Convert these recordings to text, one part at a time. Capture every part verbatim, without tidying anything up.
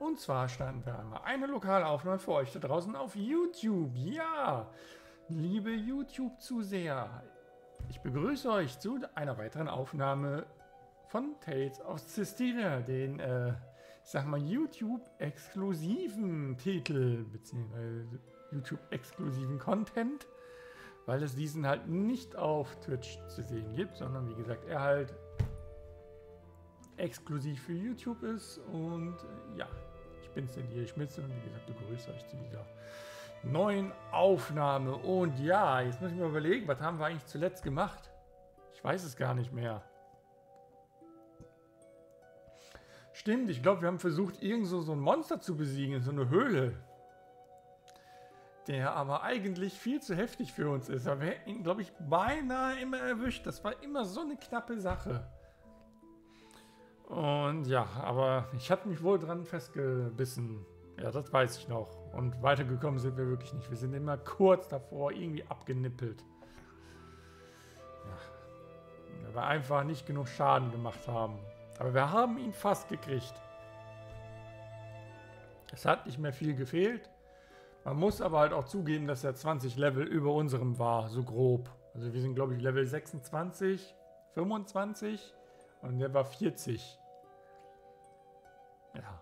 Und zwar starten wir einmal eine Lokalaufnahme für euch da draußen auf YouTube. Ja, liebe YouTube-Zuseher, ich begrüße euch zu einer weiteren Aufnahme von Tales of Cestiria, den, äh, ich sag mal, YouTube-exklusiven Titel, beziehungsweise YouTube-exklusiven Content, weil es diesen halt nicht auf Twitch zu sehen gibt, sondern wie gesagt, er halt exklusiv für YouTube ist. Und äh, ja, ich bin's denn hier, Schmitz, und wie gesagt, begrüße euch zu dieser neuen Aufnahme. Und ja, jetzt muss ich mir überlegen, was haben wir eigentlich zuletzt gemacht? Ich weiß es gar nicht mehr. Stimmt, ich glaube, wir haben versucht, irgend so, so ein Monster zu besiegen, in so eine Höhle. Der aber eigentlich viel zu heftig für uns ist. Aber wir hätten ihn, glaube ich, beinahe immer erwischt. Das war immer so eine knappe Sache. Und ja, aber ich habe mich wohl dran festgebissen. Ja, das weiß ich noch. Und weitergekommen sind wir wirklich nicht. Wir sind immer kurz davor irgendwie abgenippelt. Ja, weil wir einfach nicht genug Schaden gemacht haben. Aber wir haben ihn fast gekriegt. Es hat nicht mehr viel gefehlt. Man muss aber halt auch zugeben, dass er zwanzig Level über unserem war, so grob. Also wir sind, glaube ich, Level sechsundzwanzig, fünfundzwanzig und der war vierzig. Ja.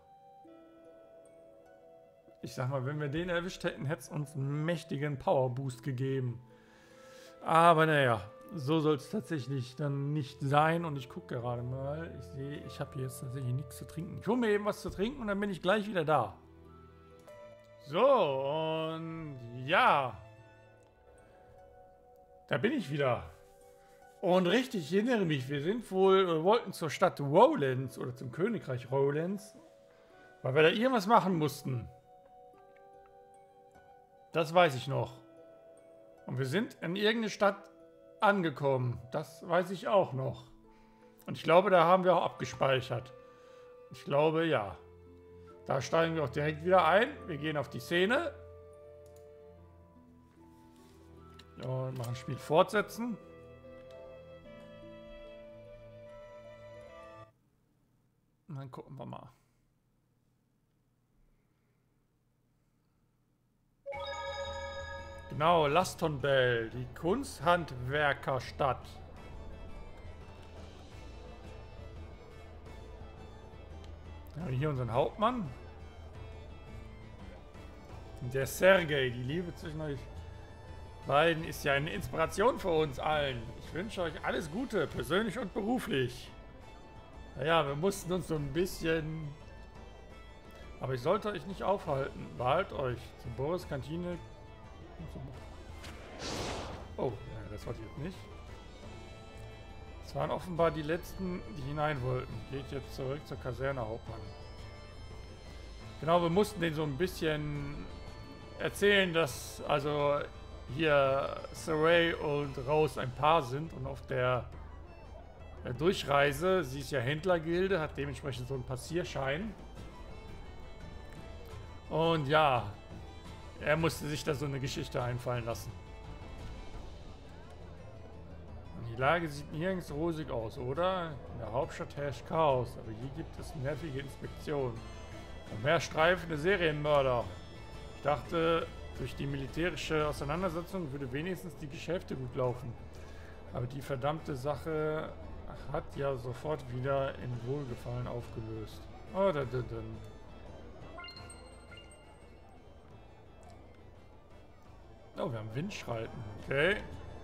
Ich sag mal, wenn wir den erwischt hätten, hätte es uns einen mächtigen Power-Boost gegeben. Aber naja, so soll es tatsächlich dann nicht sein. Und ich gucke gerade mal. Ich sehe, ich habe hier jetzt tatsächlich nichts zu trinken. Ich hole mir eben was zu trinken und dann bin ich gleich wieder da. So, und ja. Da bin ich wieder. Und richtig, ich erinnere mich, wir sind wohl, wir wollten zur Stadt Rowlands oder zum Königreich Rowlands, weil wir da irgendwas machen mussten. Das weiß ich noch. Und wir sind in irgendeine Stadt angekommen. Das weiß ich auch noch. Und ich glaube, da haben wir auch abgespeichert. Ich glaube, ja. Da steigen wir auch direkt wieder ein. Wir gehen auf die Szene. Und machen Spiel fortsetzen. Und dann gucken wir mal. Genau, Lastonbell, die Kunsthandwerkerstadt. Wir haben hier unseren Hauptmann. Der Sergei, die Liebe zwischen euch beiden ist ja eine Inspiration für uns allen. Ich wünsche euch alles Gute, persönlich und beruflich. Naja, wir mussten uns so ein bisschen... Aber ich sollte euch nicht aufhalten. Behaltet euch. Zum Boris Kantine... Oh, das wollte ich jetzt nicht. Es waren offenbar die letzten, die hinein wollten. Geht jetzt zurück zur Kaserne, Hauptmann. Genau, wir mussten den so ein bisschen erzählen, dass also hier Saray und Rose ein Paar sind und auf der Durchreise, sie ist ja Händlergilde, hat dementsprechend so einen Passierschein. Und ja, er musste sich da so eine Geschichte einfallen lassen. Die Lage sieht nirgends rosig aus, oder? In der Hauptstadt herrscht Chaos, aber hier gibt es nervige Inspektionen. Und mehr streifende Serienmörder. Ich dachte, durch die militärische Auseinandersetzung würde wenigstens die Geschäfte gut laufen. Aber die verdammte Sache hat ja sofort wieder in Wohlgefallen aufgelöst. Oh, da, da, da. Oh, wir haben Windschreiten. Okay.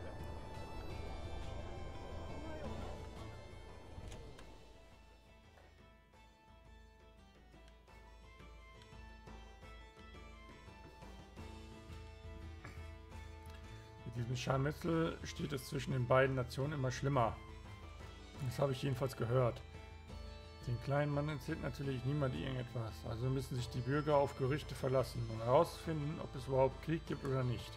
Mit diesem Scharmützel steht es zwischen den beiden Nationen immer schlimmer. Das habe ich jedenfalls gehört. Den kleinen Mann erzählt natürlich niemand irgendetwas. Also müssen sich die Bürger auf Gerüchte verlassen und herausfinden, ob es überhaupt Krieg gibt oder nicht.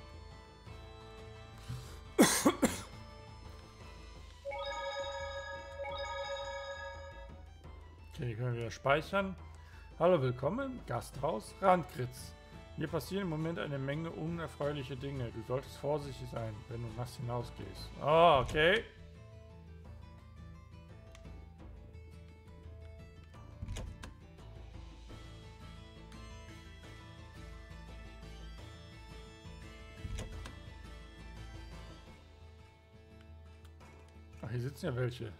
Okay, hier können wir wieder speichern. Hallo, willkommen im Gasthaus Randkritz. Hier passieren im Moment eine Menge unerfreuliche Dinge. Du solltest vorsichtig sein, wenn du nachts hinausgehst. Oh, okay. hier sitzen ja welche.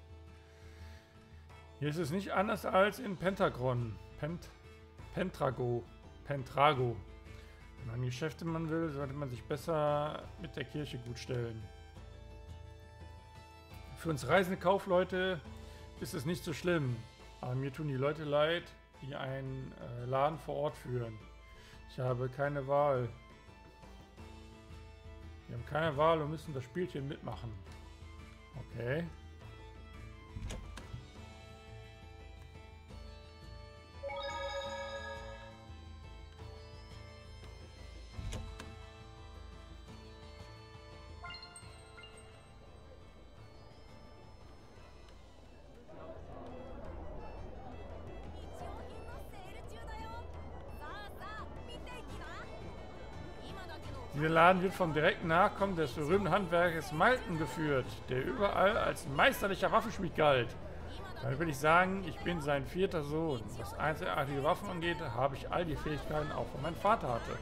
Hier ist es nicht anders als in Pentagron. Pent Pentrago. Pentrago. Wenn man Geschäfte machen will, sollte man sich besser mit der Kirche gut stellen. Für uns reisende Kaufleute ist es nicht so schlimm. Aber mir tun die Leute leid, die einen äh, Laden vor Ort führen. Ich habe keine Wahl. Wir haben keine Wahl und müssen das Spielchen mitmachen. Okay. Dieser Laden wird vom direkten Nachkommen des berühmten Handwerkers Malten geführt, der überall als meisterlicher Waffenschmied galt. Dann würde ich sagen, ich bin sein vierter Sohn. Was einzigartige Waffen angeht, habe ich all die Fähigkeiten auch von meinem Vater hatte.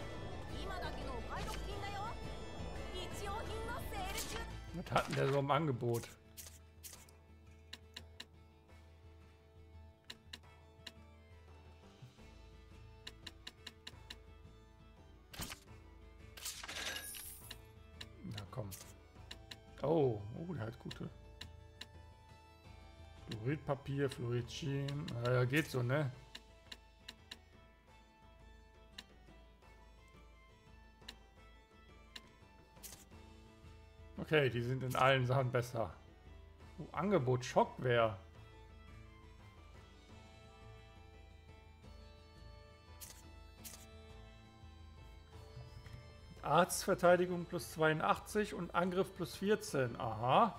Was hatten der so im Angebot? Na komm. Oh, oh, der hat gute. Fluoridpapier, Fluoridchim. Ja, geht so, ne? Okay, die sind in allen Sachen besser. Oh, Angebot Schockware. Arztverteidigung plus zweiundachtzig und Angriff plus vierzehn. Aha.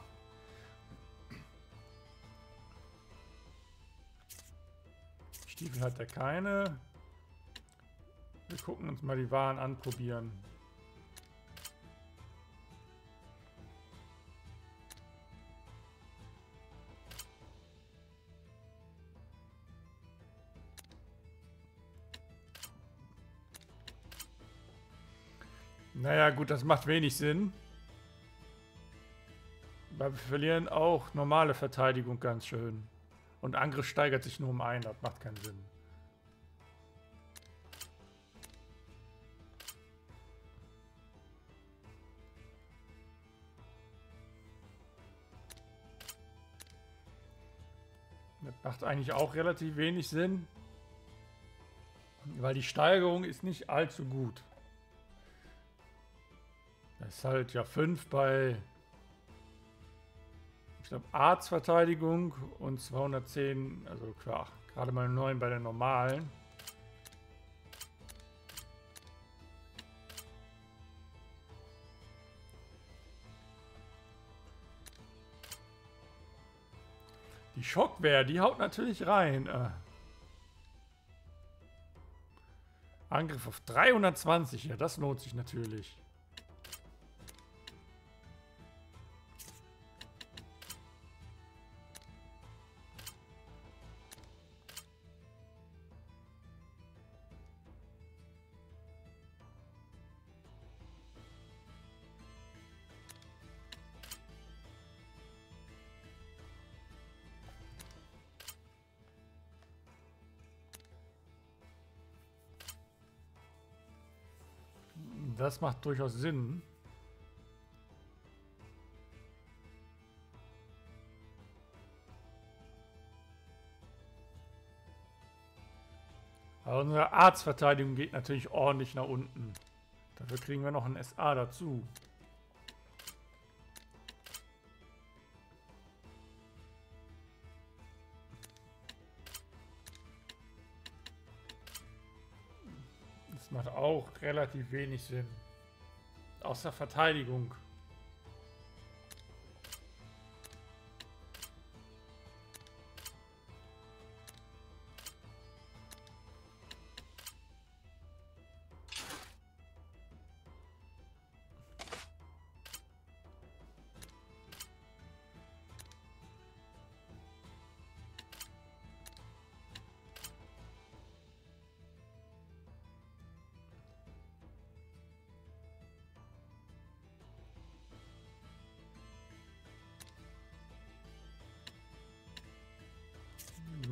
Stiefel hat er keine. Wir gucken uns mal die Waren anprobieren. Naja, gut, das macht wenig Sinn. Weil wir verlieren auch normale Verteidigung ganz schön. Und Angriff steigert sich nur um ein, das macht keinen Sinn. Das macht eigentlich auch relativ wenig Sinn. Weil die Steigerung ist nicht allzu gut. Das ist halt ja fünf bei, ich glaube, Arztverteidigung und zweihundertzehn, also klar, gerade mal neun bei der normalen. Die Schockware, die haut natürlich rein. Äh. Angriff auf dreihundertzwanzig, ja, das lohnt sich natürlich. Das macht durchaus Sinn. Aber unsere Arztverteidigung geht natürlich ordentlich nach unten. Dafür kriegen wir noch ein S A dazu. Das macht auch relativ wenig Sinn. Außer Verteidigung.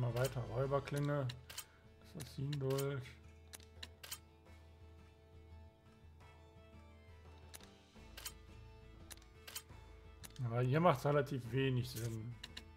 mal weiter. Räuberklinge. Assassin-Dolch. Aber hier macht es relativ wenig Sinn.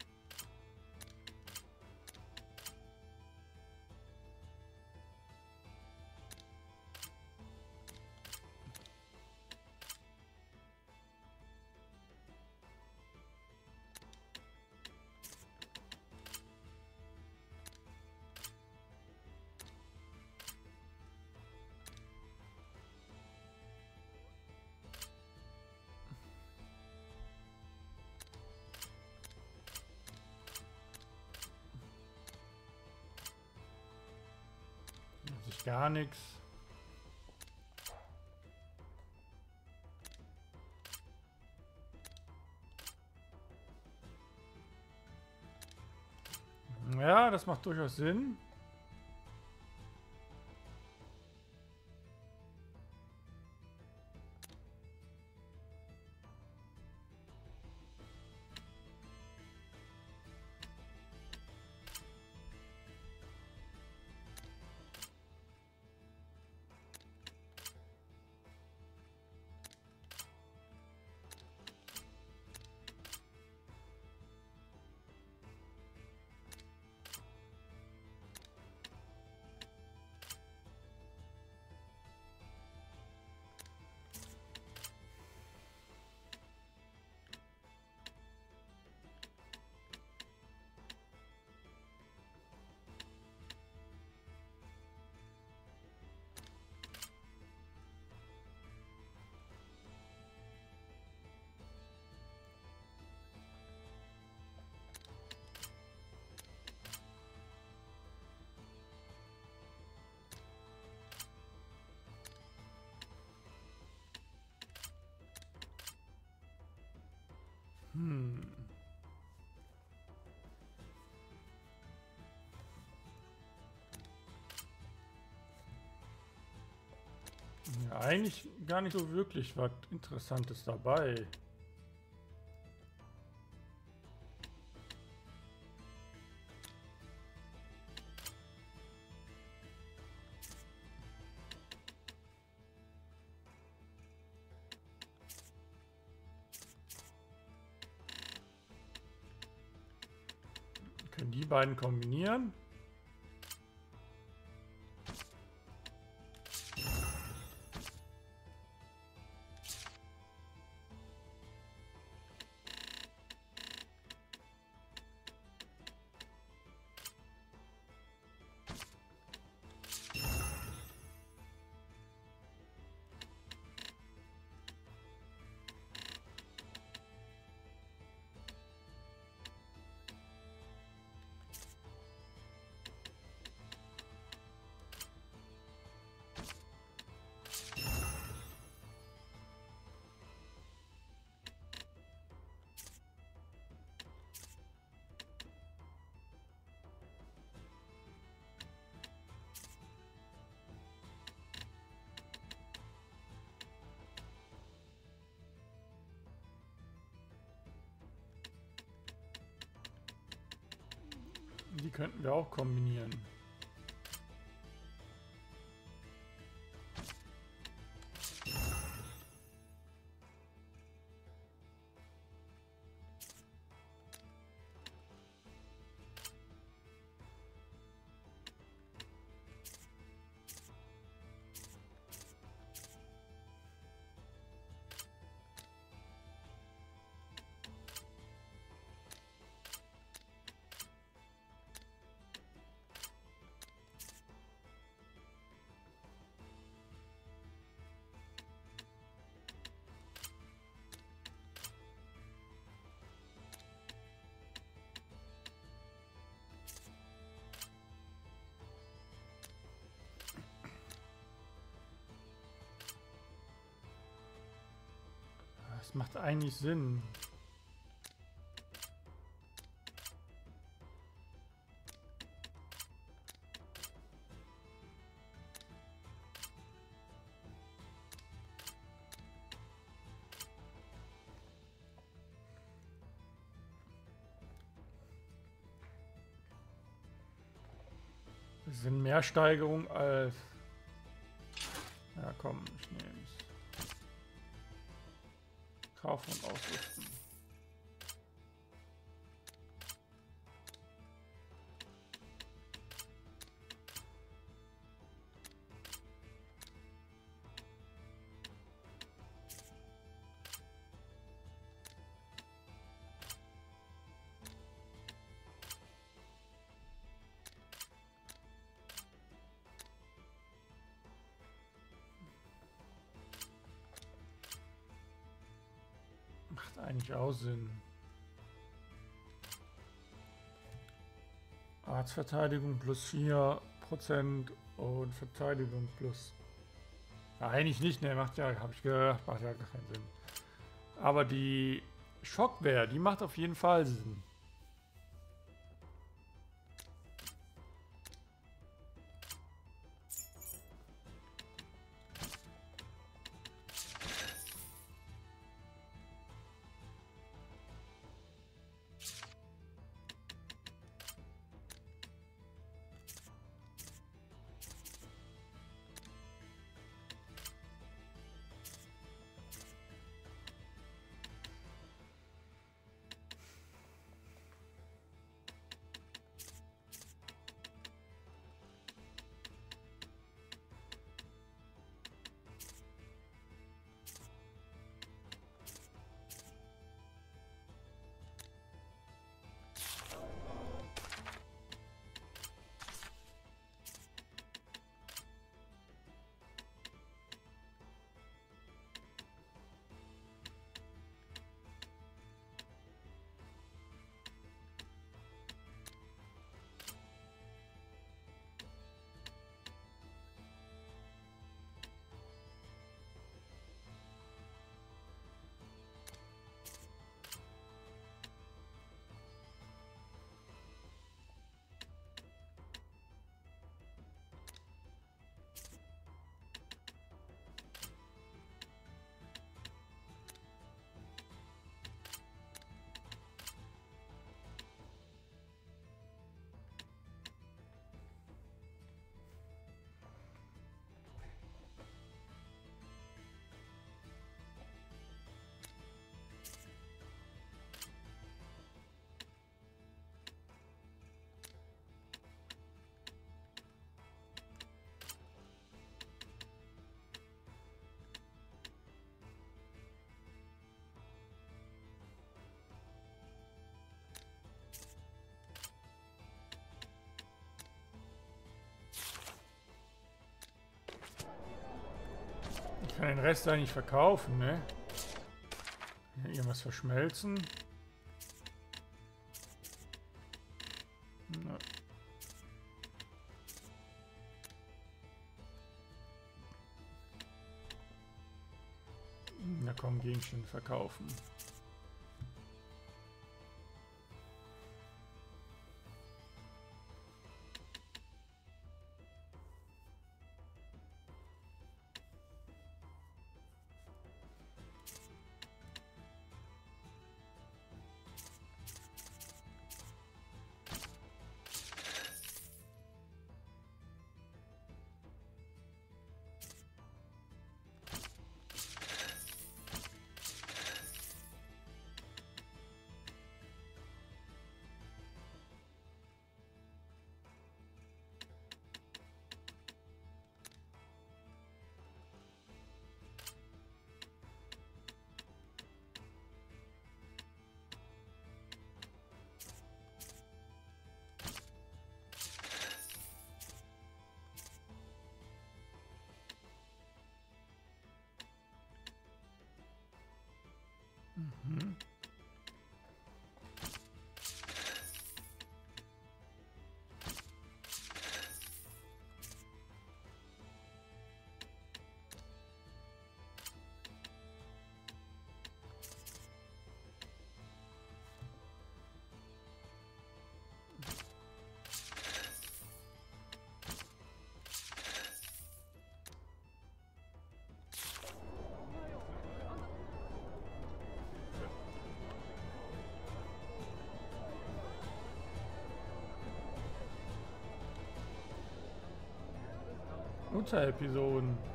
Sich gar nichts. Ja, das macht durchaus Sinn. Hm. Ja, eigentlich gar nicht so wirklich was Interessantes dabei. Können die beiden kombinieren? Die könnten wir auch kombinieren. Das macht eigentlich Sinn. Das sind mehr Steigerung als... Ja komm, ich nehme es. Kaufen und ausrüsten. Macht eigentlich auch Sinn. Arztverteidigung plus vier Prozent und Verteidigung plus... Ja, eigentlich nicht, ne, macht ja, habe ich gedacht, macht ja gar keinen Sinn. Aber die Schockwehr, die macht auf jeden Fall Sinn. Ich kann den Rest eigentlich verkaufen, ne? Hier irgendwas verschmelzen. Na. Na komm, Gegenstände verkaufen. Unterepisoden.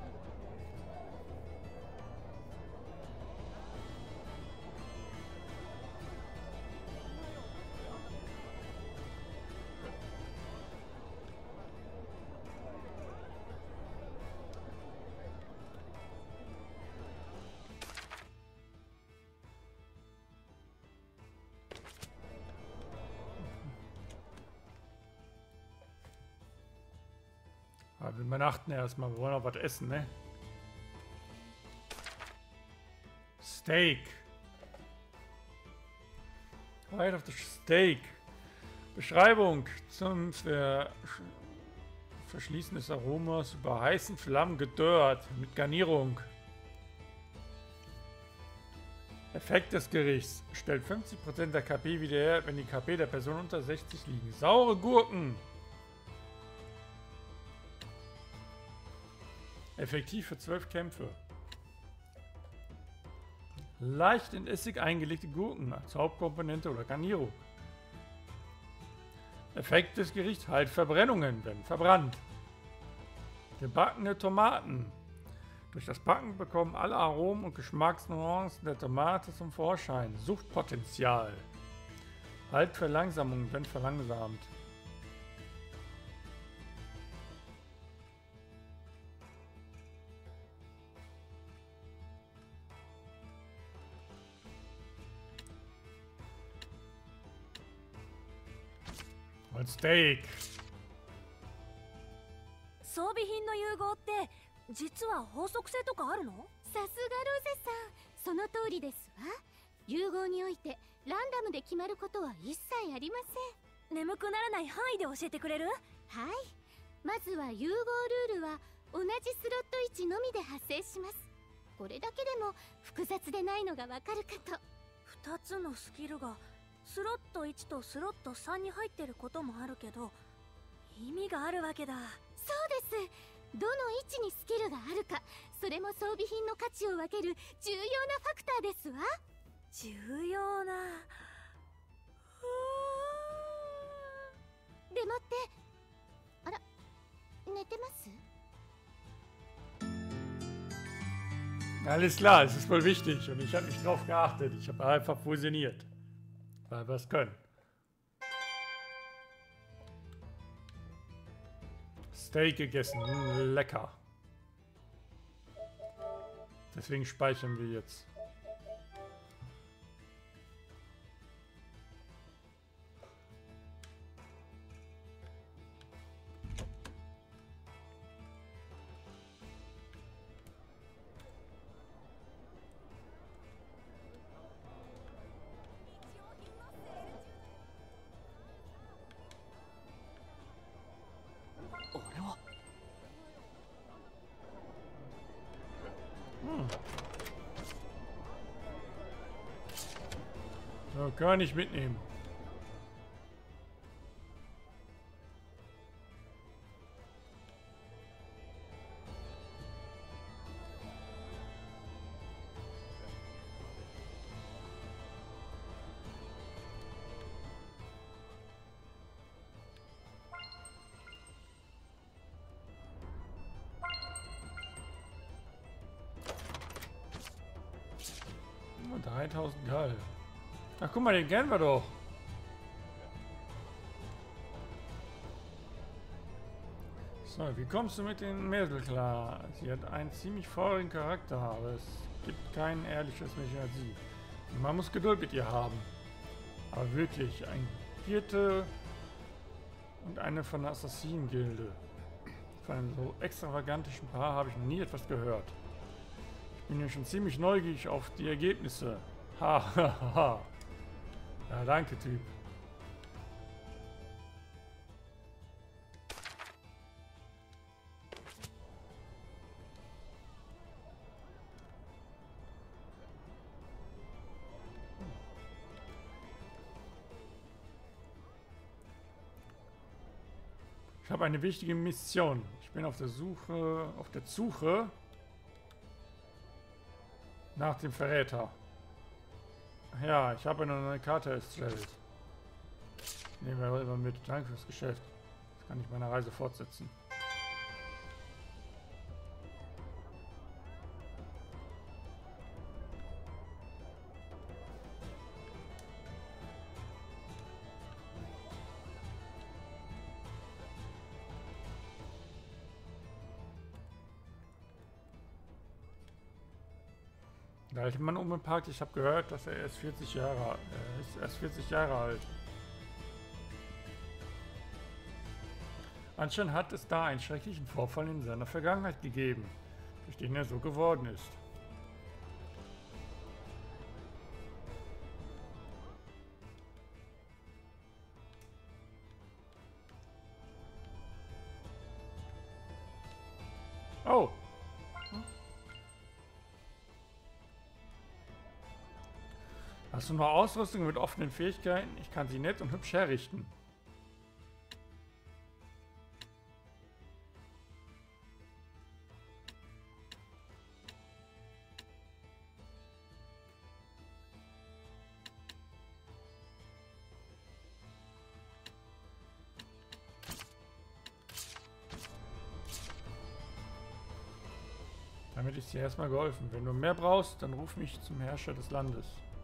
Aber wir übernachten erstmal. Wir wollen auch was essen, ne? Steak. Right of the Steak. Beschreibung zum Ver Verschließen des Aromas über heißen Flammen gedörrt mit Garnierung. Effekt des Gerichts. Stellt fünfzig Prozent der K P wieder her, wenn die K P der Person unter sechzig liegen. Saure Gurken. Effektiv für zwölf Kämpfe. Leicht in Essig eingelegte Gurken als Hauptkomponente oder Garnierung. Effekt des Gerichts: Halt Verbrennungen, wenn verbrannt. Gebackene Tomaten. Durch das Backen bekommen alle Aromen und Geschmacksnuancen der Tomate zum Vorschein. Suchtpotenzial. Halt Verlangsamung, wenn verlangsamt. Und Steak. 装備品の融合って実は法則性とかあるの？ さすがロゼさん、その通りですわ。融合においてランダムで決まることは一切ありません。 眠くならない範囲で教えてくれる？ はい。まずは融合ルールは同じスロット位置のみで発生します。これだけでも複雑でないのがわかるかと。 ふたつのスキルがスロットいちとスロットさんに入ってることもあるけど、意味があるわけだ。 そうです。どの位置にスキルがあるか、それも装備品の価値を分ける重要なファクターですわ。 重要な。 でもって、あら、寝てます？ Alles klar, es ist wohl wichtig und ich habe nicht drauf geachtet. Ich habe einfach fusioniert, weil wir es können. Steak gegessen, mm, lecker. Deswegen speichern wir jetzt. So, können wir nicht mitnehmen. Oh, dreitausend Gall. Ach, guck mal, den kennen wir doch. So, wie kommst du mit den Mädel klar? Sie hat einen ziemlich feurigen Charakter, aber es gibt kein ehrliches Mädchen als sie. Man muss Geduld mit ihr haben. Aber wirklich, ein Vierte und eine von der Assassinen-Gilde. Von einem so extravagantischen Paar habe ich noch nie etwas gehört. Ich bin ja schon ziemlich neugierig auf die Ergebnisse. Ha, ha, ha. Ja, danke, Typ. Ich habe eine wichtige Mission. Ich bin auf der Suche, auf der Suche nach dem Verräter. Ja, ich habe eine neue Karte erstellt. Nehmen wir immer mit. Danke fürs Geschäft. Jetzt kann ich meine Reise fortsetzen. Der alte Mann oben im Park, ich habe gehört, dass er erst vierzig Jahre alt äh, ist. Erst vierzig Jahre alt. Anscheinend hat es da einen schrecklichen Vorfall in seiner Vergangenheit gegeben, durch den er so geworden ist. Oh! Hast du noch Ausrüstung mit offenen Fähigkeiten? Ich kann sie nett und hübsch herrichten. Damit ist dir erstmal geholfen. Wenn du mehr brauchst, dann ruf mich zum Herrscher des Landes.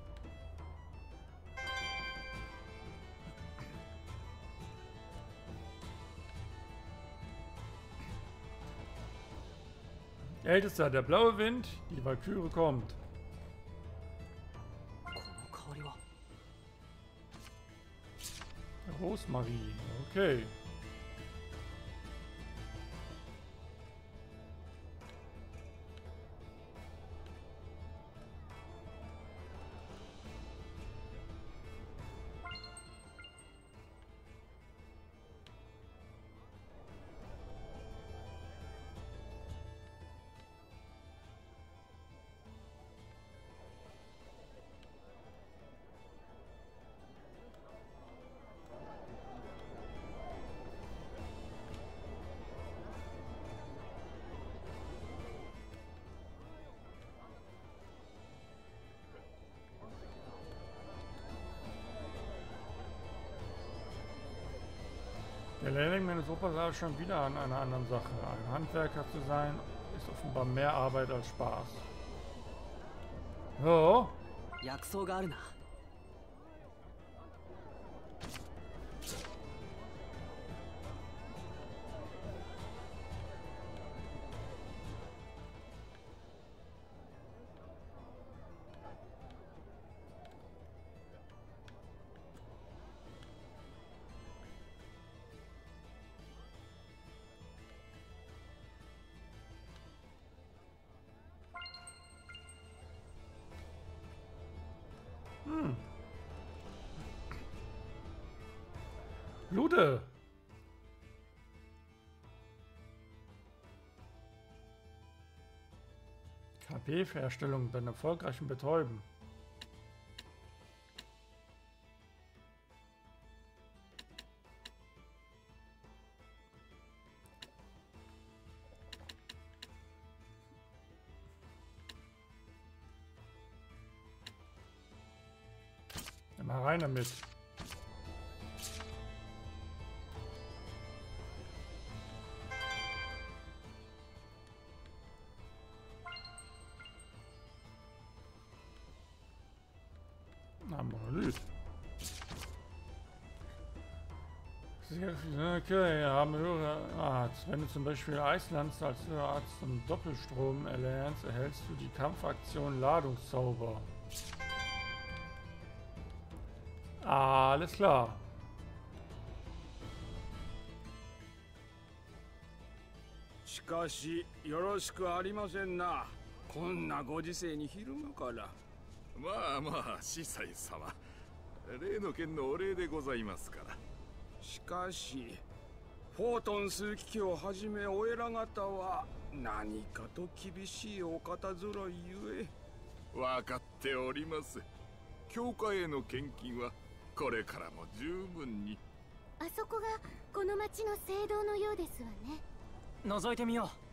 Ältester, der blaue Wind, die Walküre kommt. Rosmarin, okay. Der Lehrling meines Opas war schon wieder an einer anderen Sache. Ein Handwerker zu sein, ist offenbar mehr Arbeit als Spaß. So. Hm. Lude. K P-Herstellung beim erfolgreichen Betäuben. Mal rein damit. Na, Monolith. Okay, wir haben höhere Arzt. Wenn du zum Beispiel Eislands als Höherarzt und Doppelstrom erlernst, erhältst du die Kampfaktion Ladungszauber. Alles klar. しかしよろしくありませんな。こんなご時世に昼間から。 まあまあ、司祭様。例の件のお礼でございますから。 しかし、フォートン枢機卿をはじめお偉方は何かと厳しいお方ぞろいゆえ。わかっております。教会への献金はこれからも十分に。 あそこがこの町の聖堂のようですわね。 覗いてみよう。